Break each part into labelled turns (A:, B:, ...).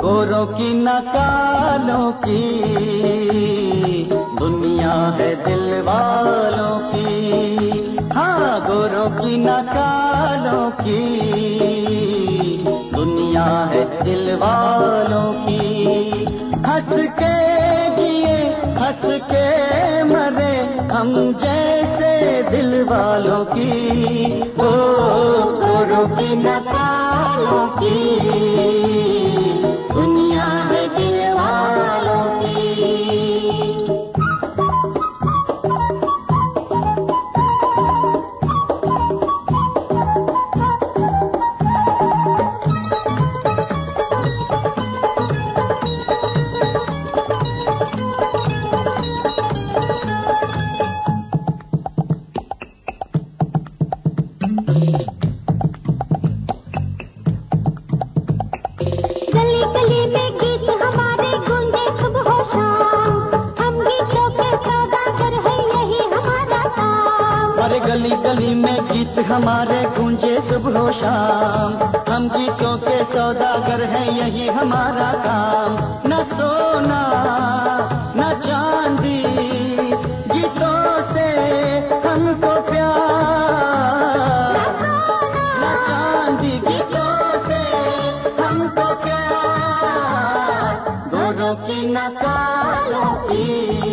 A: गोरों की न कालों की दुनिया है दिल वालों की। हाँ, गोरों की न कालों की दुनिया है दिल वालों की। हंस के जिए हंस के मरे हम जैसे दिल वालों की। ओ गोरों की न कालों की दुनिया है दिल वालों की। गली गली में गीत हमारे गूंजे सुबह शाम। हम गीतों के सौदागर हैं, यही हमारा काम। न सोना न चांदी गीतों से हमको प्यार। न चांदी गीतों से हमको प्यार। गोरों की न कालों की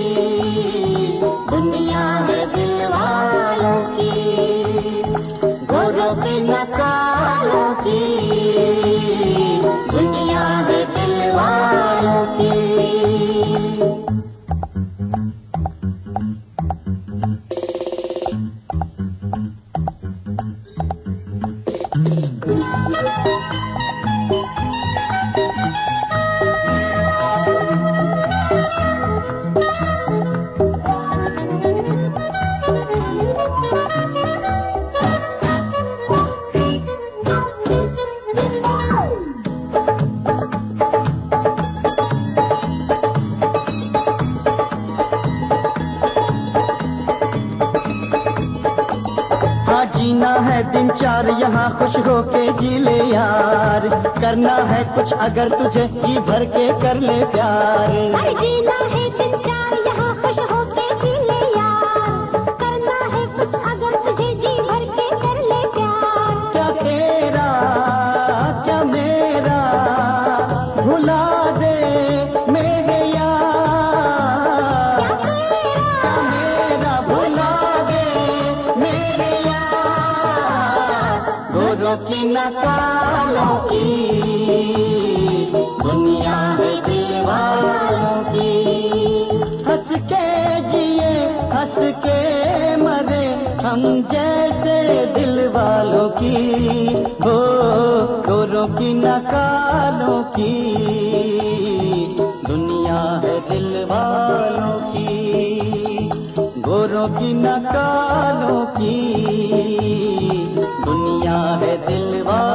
A: दुनिया है दिल वालों की। गोरों की न कालों की दुनिया है दिल वालों की। जीना है दिन चार यहाँ खुश होके जी ले यार। करना है कुछ अगर तुझे जी भर के कर ले प्यार।
B: जीना है दिन चार यहाँ खुश होके जी ले यार। करना है कुछ अगर तुझे जी भर के कर ले प्यार।
A: क्या तेरा क्या मेरा भुला दे मेरे यार। क्या मेरा भुला दे मेरे गोरों की न कालों की दुनिया है दिल वालों की। हंस के जिए हंस के मरे हम जैसे दिल वालों की। हो गोरों की न कालों की दुनिया है दिल वालों की। गोरों की न कालों की दुनिया है दिल वालों